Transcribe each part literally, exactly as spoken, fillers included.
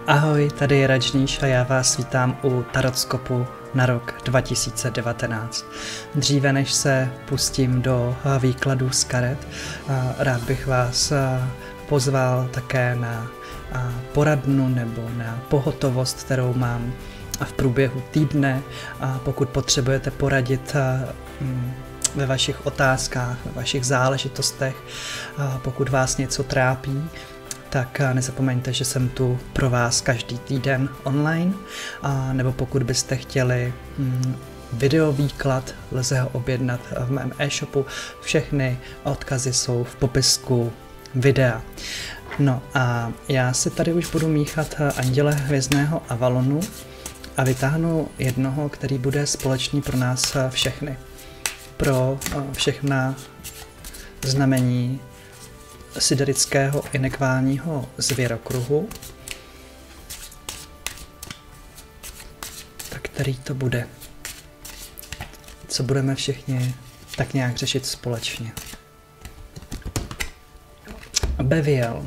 Ahoj, tady je Rajníš a já vás vítám u Tarotskopu na rok dva tisíce devatenáct. Dříve než se pustím do výkladů z karet, rád bych vás pozval také na poradnu nebo na pohotovost, kterou mám v průběhu týdne. Pokud potřebujete poradit ve vašich otázkách, ve vašich záležitostech, pokud vás něco trápí, tak nezapomeňte, že jsem tu pro vás každý týden online, a nebo pokud byste chtěli mm, videovýklad, lze ho objednat v mém e-shopu. Všechny odkazy jsou v popisku videa. No a já si tady už budu míchat Anděle hvězdného Avalonu a vytáhnu jednoho, který bude společný pro nás všechny. Pro všechna znamení siderického i nekválního zvěrokruhu. Tak který to bude? Co budeme všichni tak nějak řešit společně? Beviel.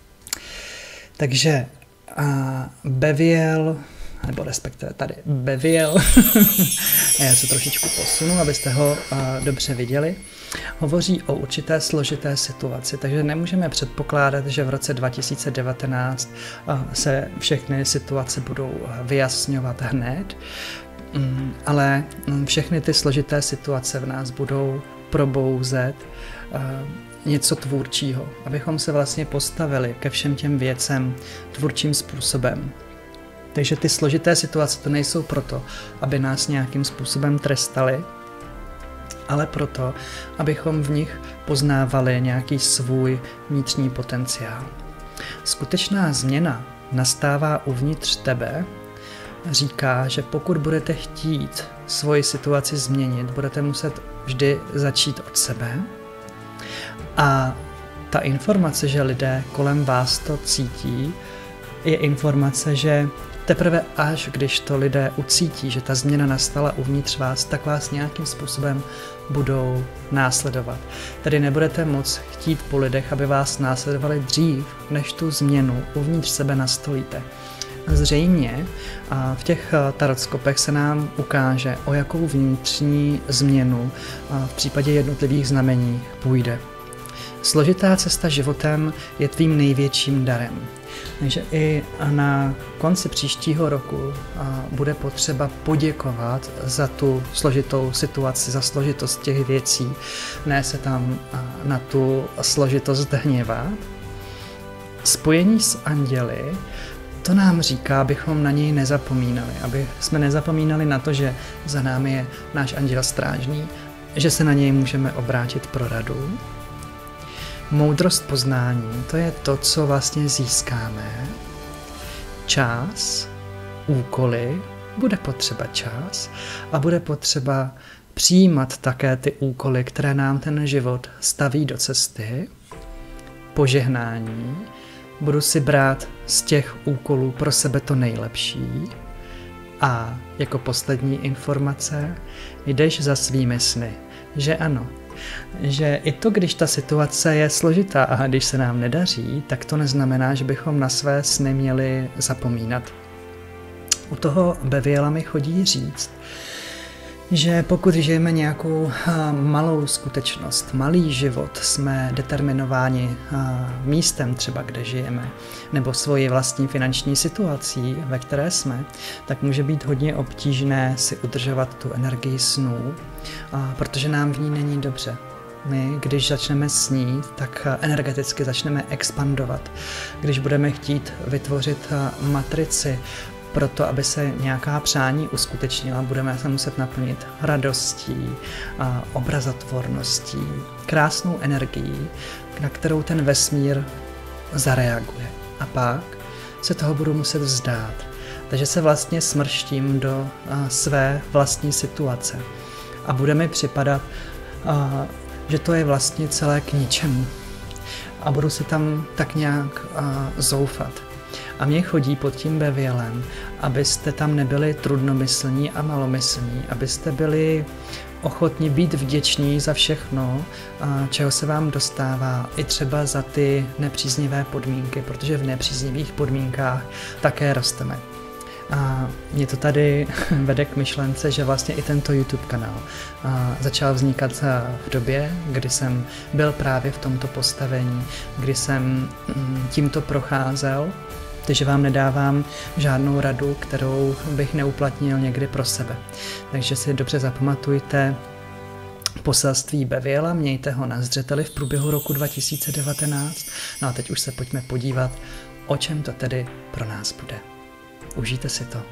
Takže a Beviel, nebo respektive tady Beviel, já se trošičku posunu, abyste ho a, dobře viděli, hovoří o určité složité situaci, takže nemůžeme předpokládat, že v roce dva tisíce devatenáct a, se všechny situace budou vyjasňovat hned, mm, ale mm, všechny ty složité situace v nás budou probouzet a, něco tvůrčího, abychom se vlastně postavili ke všem těm věcem tvůrčím způsobem. Takže ty složité situace to nejsou proto, aby nás nějakým způsobem trestali, ale proto, abychom v nich poznávali nějaký svůj vnitřní potenciál. Skutečná změna nastává uvnitř tebe, říká, že pokud budete chtít svoji situaci změnit, budete muset vždy začít od sebe. A ta informace, že lidé kolem vás to cítí, je informace, že teprve až když to lidé ucítí, že ta změna nastala uvnitř vás, tak vás nějakým způsobem budou následovat. Tedy nebudete moc chtít po lidech, aby vás následovali dřív, než tu změnu uvnitř sebe nastolíte. Zřejmě a v těch tarotskopech se nám ukáže, o jakou vnitřní změnu v případě jednotlivých znamení půjde. Složitá cesta životem je tvým největším darem. Takže i na konci příštího roku bude potřeba poděkovat za tu složitou situaci, za složitost těch věcí, ne se tam na tu složitost hněvat. Spojení s anděli, to nám říká, abychom na něj nezapomínali, aby jsme nezapomínali na to, že za námi je náš anděl strážný, že se na něj můžeme obrátit pro radu. Moudrost poznání, to je to, co vlastně získáme. Čas, úkoly, bude potřeba čas a bude potřeba přijímat také ty úkoly, které nám ten život staví do cesty. Požehnání, budu si brát z těch úkolů pro sebe to nejlepší. A jako poslední informace, jdeš za svými sny, že ano. Že i to, když ta situace je složitá a když se nám nedaří, tak to neznamená, že bychom na své sny měli zapomínat. U toho Beviela mi chodí říct, že pokud žijeme nějakou malou skutečnost, malý život, jsme determinováni místem třeba, kde žijeme, nebo svoji vlastní finanční situací, ve které jsme, tak může být hodně obtížné si udržovat tu energii snů, protože nám v ní není dobře. My, když začneme snít, tak energeticky začneme expandovat. Když budeme chtít vytvořit matrici, proto, aby se nějaká přání uskutečnila, budeme se muset naplnit radostí, obrazotvorností, krásnou energií, na kterou ten vesmír zareaguje. A pak se toho budu muset vzdát. Takže se vlastně smrštím do své vlastní situace. A bude mi připadat, že to je vlastně celé k ničemu. A budu si tam tak nějak zoufat. A mě chodí pod tím Bevielem, abyste tam nebyli trudnomyslní a malomyslní, abyste byli ochotni být vděční za všechno, čeho se vám dostává, i třeba za ty nepříznivé podmínky, protože v nepříznivých podmínkách také rosteme. A mě to tady vede k myšlence, že vlastně i tento YouTube kanál začal vznikat v době, kdy jsem byl právě v tomto postavení, kdy jsem tímto procházel, takže vám nedávám žádnou radu, kterou bych neuplatnil někdy pro sebe. Takže si dobře zapamatujte poselství Beviela, mějte ho na zřeteli v průběhu roku dva tisíce devatenáct. No a teď už se pojďme podívat, o čem to tedy pro nás bude. Užijte si to.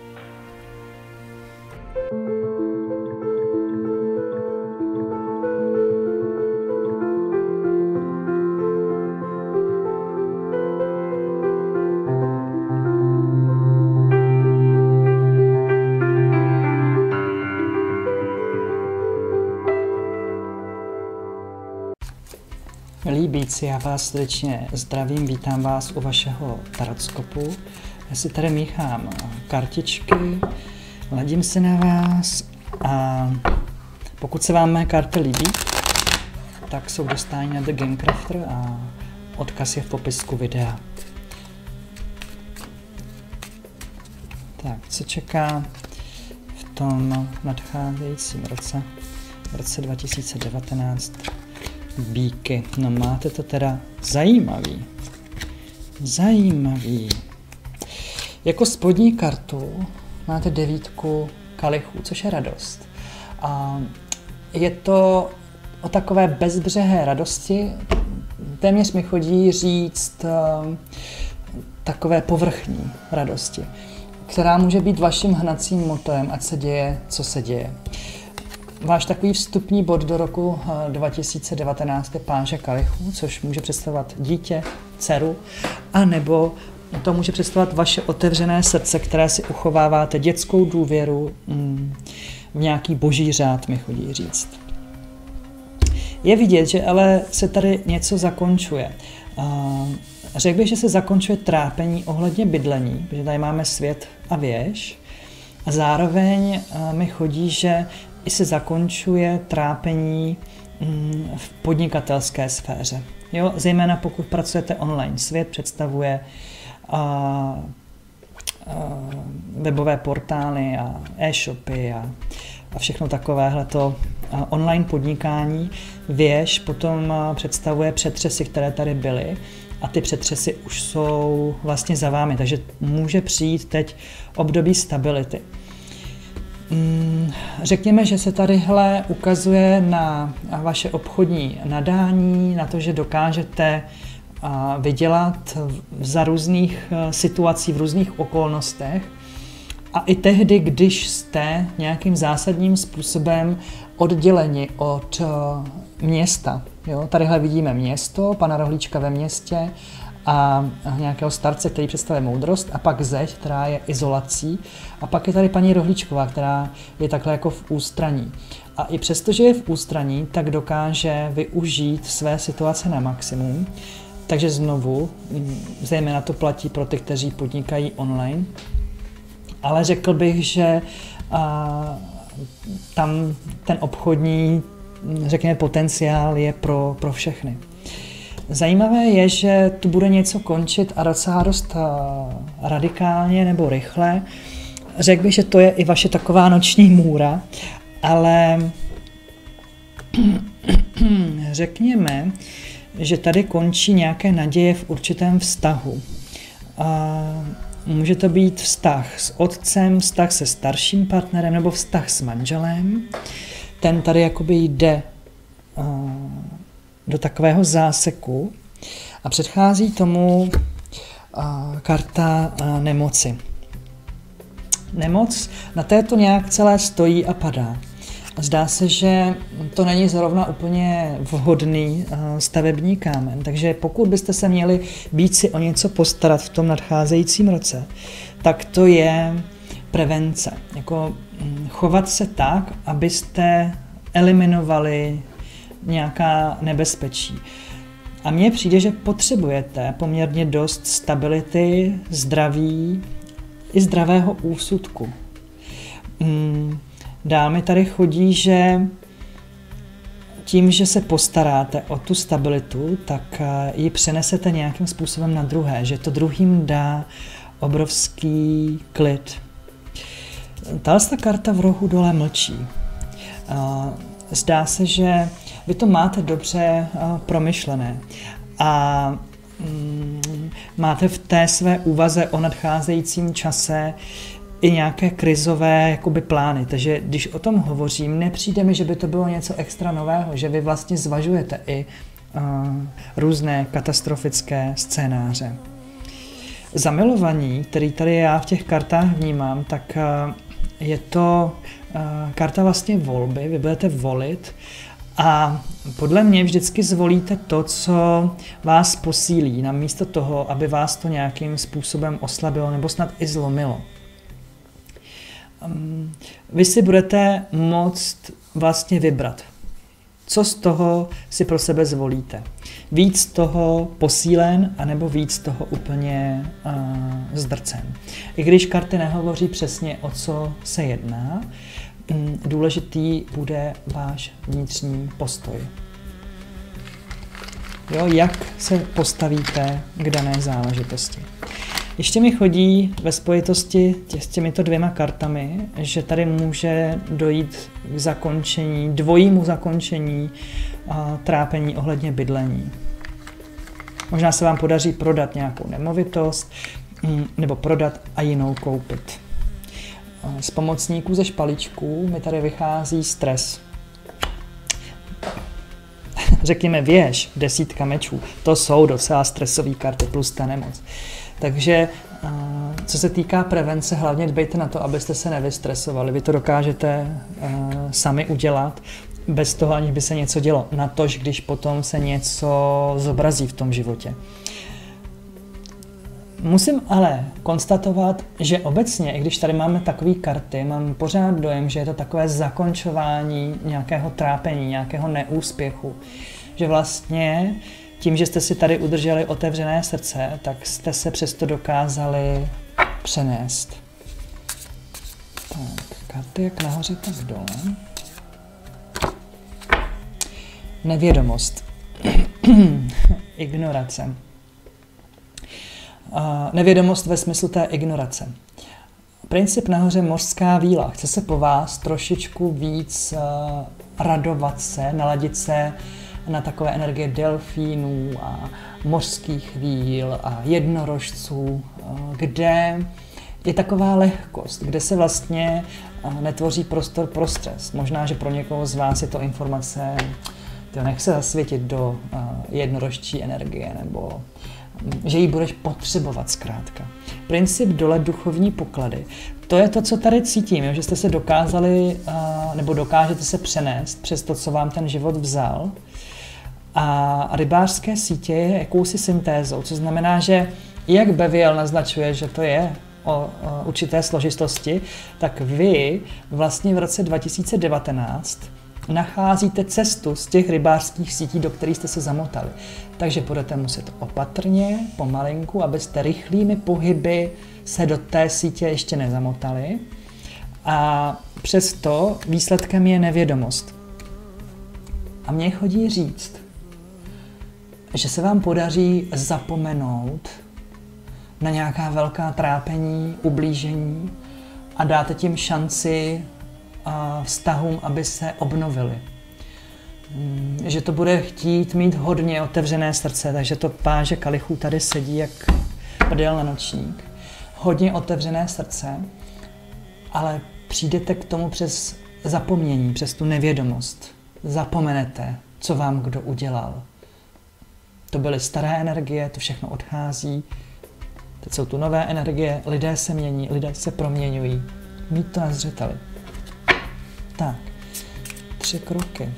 Líbíci, já vás srdečně zdravím, vítám vás u vašeho tarotskopu. Já si tady míchám kartičky, ladím se na vás a pokud se vám mé karty líbí, tak jsou dostání na The Game Crafter a odkaz je v popisku videa. Tak, co čeká v tom nadcházejícím roce, v roce dva tisíce devatenáct? Bíky. No máte to teda zajímavý. Zajímavý. Jako spodní kartu máte devítku kalichů, což je radost. A je to o takové bezbřehé radosti. Téměř mi chodí říct uh, takové povrchní radosti, která může být vaším hnacím motorem, ať se děje, co se děje. Váš takový vstupní bod do roku dva tisíce devatenáct je páže kalichů, což může představovat dítě, dceru, anebo to může představovat vaše otevřené srdce, které si uchováváte, dětskou důvěru, mm, v nějaký boží řád, mi chodí říct. Je vidět, že ale se tady něco zakončuje. Řekl bych, že se zakončuje trápení ohledně bydlení, protože tady máme svět a věž, a zároveň mi chodí, že i se zakončuje trápení v podnikatelské sféře. Jo, zejména pokud pracujete online. Svět představuje a, a, webové portály a e-shopy a, a všechno takovéhleto online podnikání. Věž potom představuje přetřesy, které tady byly, a ty přetřesy už jsou vlastně za vámi, takže může přijít teď období stability. Řekněme, že se tadyhle ukazuje na vaše obchodní nadání, na to, že dokážete vydělat za různých situací, v různých okolnostech. A i tehdy, když jste nějakým zásadním způsobem odděleni od města. Jo? Tadyhle vidíme město, pana Rohlíčka ve městě a nějakého starce, který představuje moudrost, a pak zeď, která je izolací, a pak je tady paní Rohlíčková, která je takhle jako v ústraní. A i přesto, že je v ústraní, tak dokáže využít své situace na maximum. Takže znovu, zejména to platí pro ty, kteří podnikají online, ale řekl bych, že a, tam ten obchodní, řekněme, potenciál je pro, pro všechny. Zajímavé je, že tu bude něco končit a docela dost radikálně nebo rychle. Řekl bych, že to je i vaše taková noční můra, ale řekněme, že tady končí nějaké naděje v určitém vztahu. A může to být vztah s otcem, vztah se starším partnerem nebo vztah s manželem. Ten tady jakoby jde do takového záseku a předchází tomu karta nemoci. Nemoc na této nějak celé stojí a padá. Zdá se, že to není zrovna úplně vhodný stavební kámen, takže pokud byste se měli být si o něco postarat v tom nadcházejícím roce, tak to je prevence. Jako chovat se tak, abyste eliminovali nějaká nebezpečí. A mně přijde, že potřebujete poměrně dost stability, zdraví i zdravého úsudku. Dál mi tady chodí, že tím, že se postaráte o tu stabilitu, tak ji přenesete nějakým způsobem na druhé, že to druhým dá obrovský klid. Tahle karta v rohu dole mlčí. Zdá se, že vy to máte dobře promyšlené a máte v té své úvaze o nadcházejícím čase i nějaké krizové jakoby plány. Takže když o tom hovořím, nepřijde mi, že by to bylo něco extra nového, že vy vlastně zvažujete i uh, různé katastrofické scénáře. Zamilovaní, který tady já v těch kartách vnímám, tak uh, je to uh, karta vlastně volby, vy budete volit a podle mě vždycky zvolíte to, co vás posílí, namísto toho, aby vás to nějakým způsobem oslabilo nebo snad i zlomilo. Vy si budete moct vlastně vybrat, co z toho si pro sebe zvolíte. Víc toho posílen, anebo víc toho úplně uh, zdrcen. I když karty nehovoří přesně, o co se jedná, um, důležitý bude váš vnitřní postoj. Jo, jak se postavíte k dané záležitosti. Ještě mi chodí ve spojitosti s těmito dvěma kartami, že tady může dojít k zakončení, dvojímu zakončení a trápení ohledně bydlení. Možná se vám podaří prodat nějakou nemovitost nebo prodat a jinou koupit. Z pomocníků ze špalíčků mi tady vychází stres. Řekněme věž, desítka mečů, to jsou docela stresové karty plus ta nemoc. Takže co se týká prevence, hlavně dbejte na to, abyste se nevystresovali. Vy to dokážete sami udělat, bez toho, aniž by se něco dělo. Natož, když potom se něco zobrazí v tom životě. Musím ale konstatovat, že obecně, i když tady máme takové karty, mám pořád dojem, že je to takové zakončování nějakého trápení, nějakého neúspěchu. Že vlastně tím, že jste si tady udrželi otevřené srdce, tak jste se přesto dokázali přenést. Tak, karty jak nahoře, tak dole. Nevědomost. Ignorace. Uh, nevědomost ve smyslu té ignorace. Princip nahoře mořská víla. Chce se po vás trošičku víc uh, radovat se, naladit se na takové energie delfínů a mořských víl a jednorožců, kde je taková lehkost, kde se vlastně netvoří prostor pro stres. Možná, že pro někoho z vás je to informace, to nech se zasvětit do jednorožčí energie, nebo že ji budeš potřebovat zkrátka. Princip dole duchovní poklady. To je to, co tady cítím, jo? Že jste se dokázali, nebo dokážete se přenést přes to, co vám ten život vzal. A rybářské sítě je jakousi syntézou, co znamená, že jak Beviel naznačuje, že to je o, o určité složitosti, tak vy vlastně v roce dva tisíce devatenáct nacházíte cestu z těch rybářských sítí, do kterých jste se zamotali. Takže budete muset opatrně, pomalinku, abyste rychlými pohyby se do té sítě ještě nezamotali. A přesto výsledkem je nevědomost. A mně chodí říct, že se vám podaří zapomenout na nějaká velká trápení, ublížení a dáte tím šanci vztahům, aby se obnovily. Že to bude chtít mít hodně otevřené srdce, takže to páže kalichů tady sedí jak prdel na nočník. Hodně otevřené srdce, ale přijdete k tomu přes zapomnění, přes tu nevědomost. Zapomenete, co vám kdo udělal. To byly staré energie, to všechno odchází. Teď jsou tu nové energie, lidé se mění, lidé se proměňují. Mít to na zřeteli. Tak, tři kroky.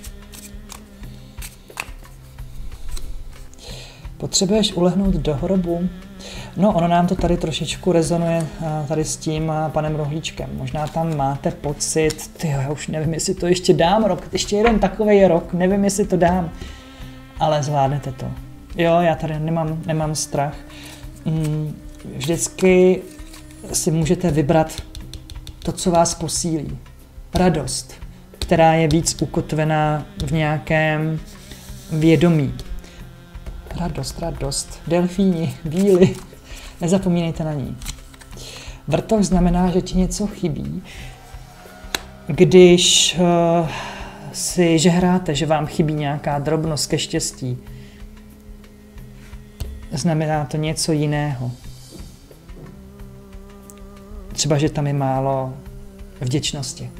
Potřebuješ ulehnout do hrobu? No, ono nám to tady trošičku rezonuje tady s tím panem Rohlíčkem. Možná tam máte pocit, tyjo, já už nevím, jestli to ještě dám rok, ještě jeden takovej rok, nevím, jestli to dám. Ale zvládnete to. Jo, já tady nemám, nemám strach. Vždycky si můžete vybrat to, co vás posílí. radost, která je víc ukotvená v nějakém vědomí. Radost, radost, delfíni, víly, nezapomínejte na ní. Vrtok znamená, že ti něco chybí, když uh, si žehráte, že vám chybí nějaká drobnost ke štěstí. Znamená to něco jiného. Třeba, že tam je málo vděčnosti.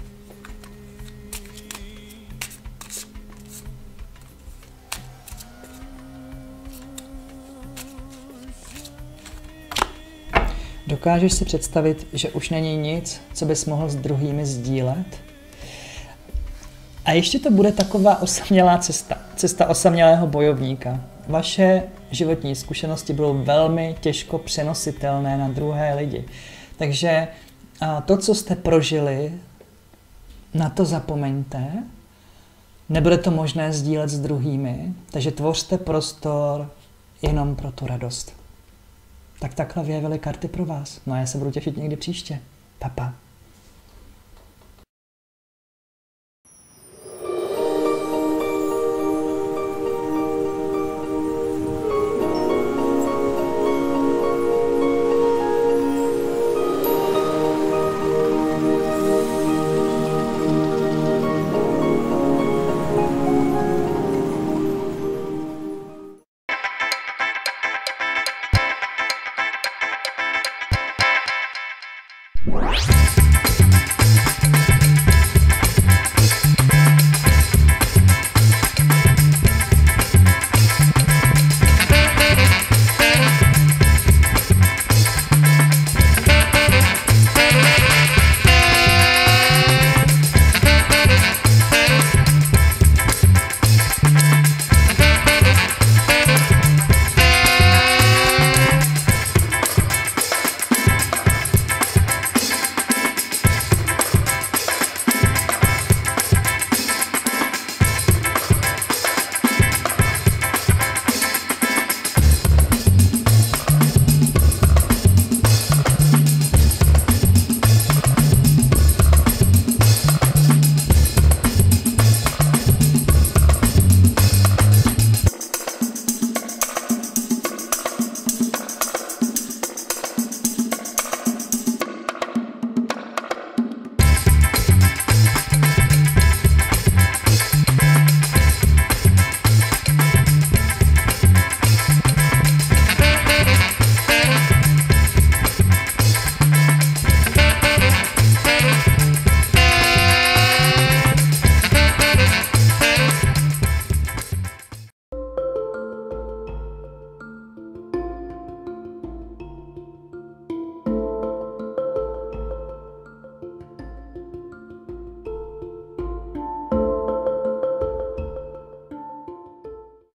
Dokážeš si představit, že už není nic, co bys mohl s druhými sdílet? A ještě to bude taková osamělá cesta. Cesta osamělého bojovníka. Vaše životní zkušenosti budou velmi těžko přenositelné na druhé lidi. Takže to, co jste prožili, na to zapomeňte. Nebude to možné sdílet s druhými, takže tvořte prostor jenom pro tu radost. Tak takhle vyjevily karty pro vás. No a já se budu těšit někdy příště. Pa, pa.